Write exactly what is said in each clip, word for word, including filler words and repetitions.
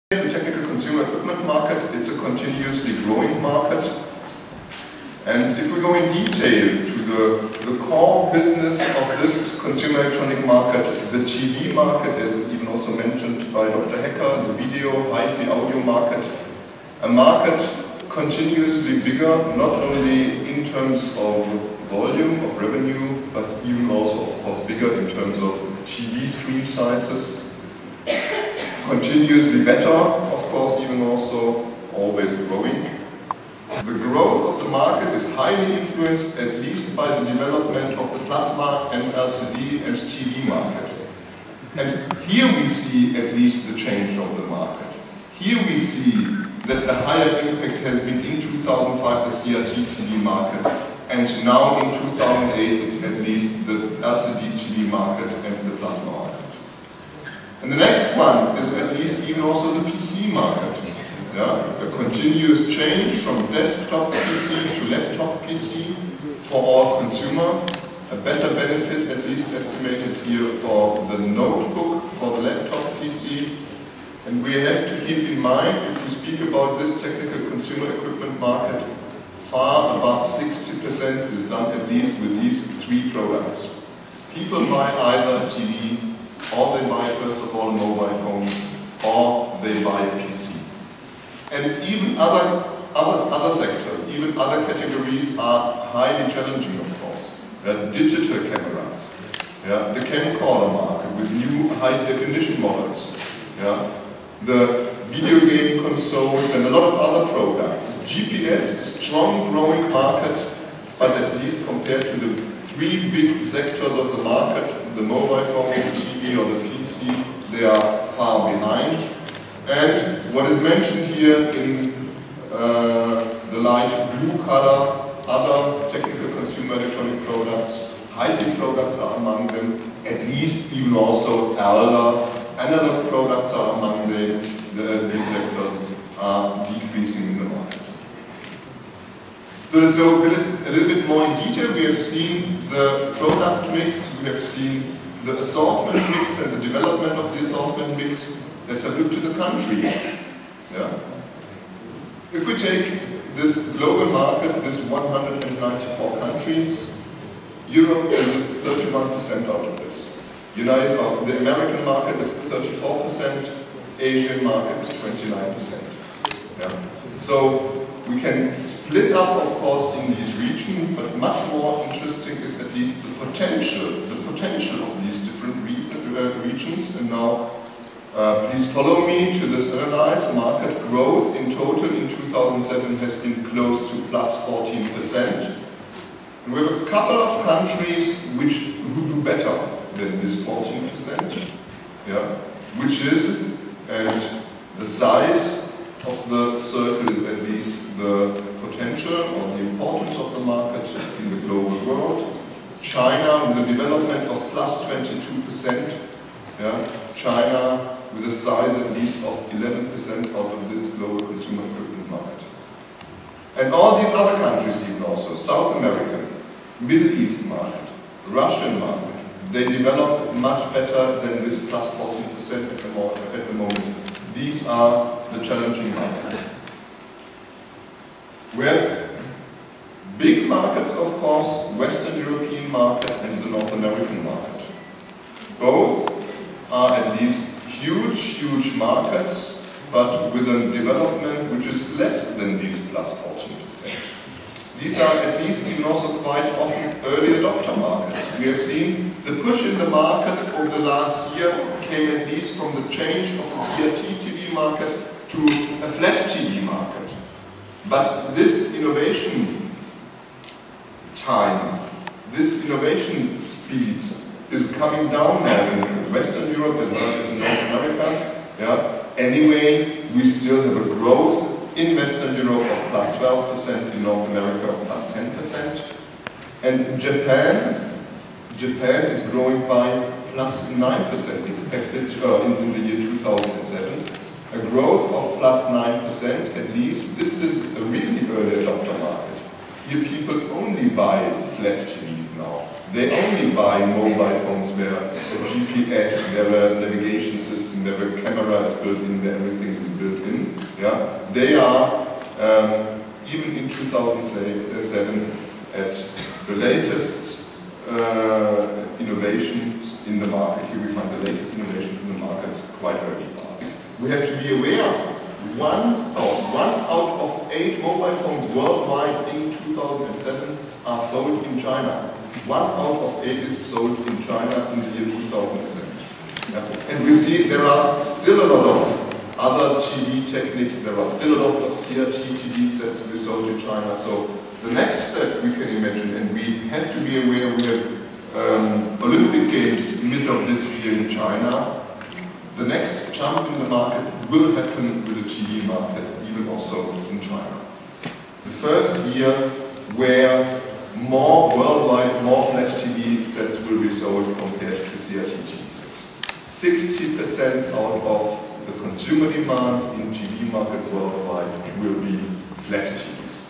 The technical consumer equipment market, it's a continuously growing market. And if we go in detail to the, the core business of this consumer electronic market, the T V market, as even also mentioned by Doctor Hecker, the video, hi-fi audio market, a market continuously bigger, not only in terms of volume of revenue, but even also, of course, bigger in terms of T V screen sizes. Continuously better, of course, even also always growing. The growth of the market is highly influenced at least by the development of the plasma and L C D and T V market. And here we see at least the change of the market. Here we see that the higher impact has been in two thousand five the C R T T V market, and now in two thousand eight it's at least the L C D T V market and the plasma market. And the next one is at least even also the P C market. Yeah? A continuous change from desktop P C to laptop P C for all consumer. A better benefit at least estimated here for the notebook, for the laptop P C. And we have to keep in mind, if we speak about this technical consumer equipment market, far above sixty percent is done at least with these three products. People buy either a T V, or they buy first of all a mobile phone, or they buy a P C. And even other, other, other sectors, even other categories are highly challenging, of course. Uh, digital cameras, yeah, the camcorder market with new high definition models, yeah, the video game consoles and a lot of other products. G P S, strong growing market, but at least compared to the three big sectors of the market, the mobile phone, the T V or the P C, they are far behind. And what is mentioned here in uh, the light blue color, other technical consumer electronic products, high-tech products are among them, at least even also elder analog products are among them. The, these sectors are decreasing in the market. So let's go a little, a little bit more in detail. We have seen the product mix, we have seen the assortment mix and the development of the assortment mix. Let's have a look to the countries. Yeah. If we take this global market, this one hundred ninety-four countries, Europe is thirty-one percent out of this. United, uh, the American market is thirty-four percent, Asian market is twenty-nine percent. Yeah. So we can split up, of course, in these regions, but much more interesting is at least the potential, the potential of these different re uh, regions. And now, uh, please follow me to this analysis. Market growth in total in two thousand seven has been close to plus fourteen percent. And we have a couple of countries which who do better than this fourteen percent, yeah, which is, and the size of the circle is at least the potential or the importance of the market in the global world. China with a development of plus twenty-two percent, yeah, China with a size at least of eleven percent out of this global consumer equipment market. And all these other countries even also, South American, Middle East market, Russian market, they develop much better than this plus fourteen percent at the, at the moment. These are the challenging markets. We have big markets, of course, Western European market and the North American market. Both are at least huge, huge markets, but with a development which is less than these plus fourteen percent. These are at least even also quite often early adopter markets. We have seen the push in the market over the last year came at least from the change of the C R T T V market to a flat T V market. But this innovation time, this innovation speeds is coming down now in Western Europe as well as in North America. Yeah. Anyway, we still have a growth in Western Europe of plus twelve percent, in North America of plus ten percent. And Japan, Japan is growing by plus nine percent expected uh, in, in the year two thousand seven. A growth of plus nine percent at least. This is a really early adopter market. Here people only buy flat T Vs now. They only buy mobile phones where a G P S, where a navigation system, where a camera is built in, where everything is built they are, um, even in two thousand seven, at the latest uh, innovations in the market. Here we find the latest innovations in the market quite early. We have to be aware, one, oh, one out of eight mobile phones worldwide in two thousand seven are sold in China. One out of eight is sold in China in the year two thousand seven. Yeah. And we see there are still a lot of other T V techniques, there are still a lot of C R T T V sets to be sold in China. So the next step we can imagine, and we have to be aware, we have um, Olympic Games mid of this year in China. The next jump in the market will happen with the T V market, even also in China. The first year where more worldwide, more flat T V sets will be sold compared to C R T T V sets. sixty percent out of the consumer demand in T V market worldwide will be flat T Vs.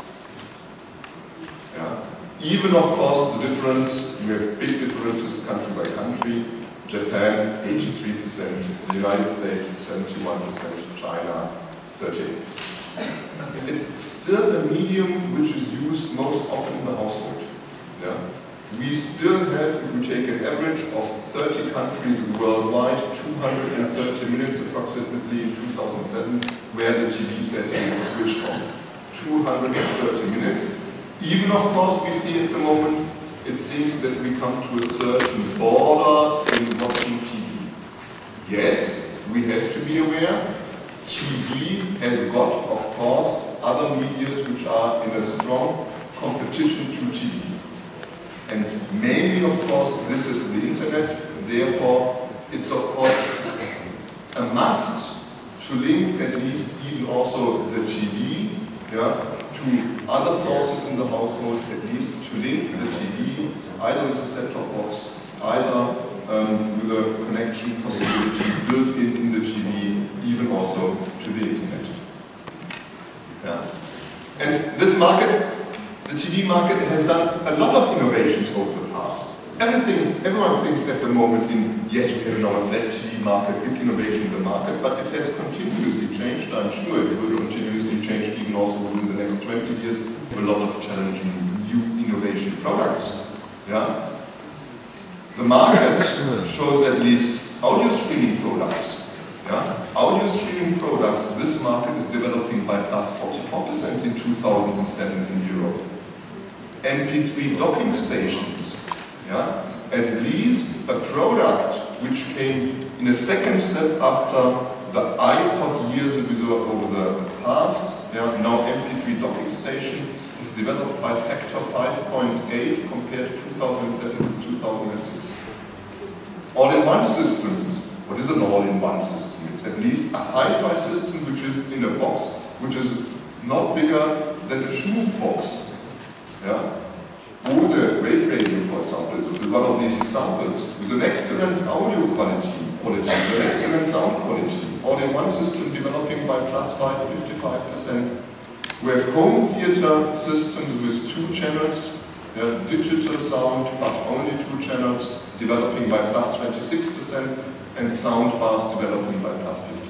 Yeah. Even of course the difference, you have big differences country by country. Japan, eighty-three percent, the United States, seventy-one percent, China, thirty-eight percent. It's still a medium which is used most often in the household. Yeah? We still have, if we take an average of thirty countries worldwide, two hundred thirty minutes approximately in two thousand seven, where the T V set is switched on. two hundred thirty minutes. Even of course we see at the moment, it seems that we come to a certain border in watching T V. Yes, we have to be aware, T V has got, of course, other medias which are in a strong competition to T V. And mainly, of course, this is the internet, therefore, it's of course a must to link at least even also the T V, yeah, to other sources in the household, at least to link the T V either with a set-top box, either um, with a connection possibility built in in the T V, even also to the internet. Yeah. And this market, the T V market, has done a lot of innovations over the past. Everything's, everyone thinks at the moment in, yes, we have now a flat T V market, big innovation in the market, but it has continuously changed. I'm sure it will continuously change even also within the next twenty years, with a lot of challenging new innovation products. Yeah? The market shows at least audio streaming products. Yeah? Audio streaming products, this market is developing by plus forty-four percent in two thousand seven in Europe. M P three docking stations, yeah? At least a product which came in a second step after the iPod years ago over the past, yeah? Now M P three docking station is developed by factor five point eight compared to two thousand seven to two thousand six. All-in-one systems. What is an all-in-one system? It's at least a hi-fi system which is in a box, which is not bigger than a shoe box. Yeah? Bose Wave Radio, for example, is one of these examples, with an excellent audio quality, quality with an excellent sound quality. All-in-one system developing by plus fifty-five percent. We have home theater systems with two channels, yeah, digital sound, but only two channels, developing by plus twenty-six percent, and sound bars developing by plus fifty percent.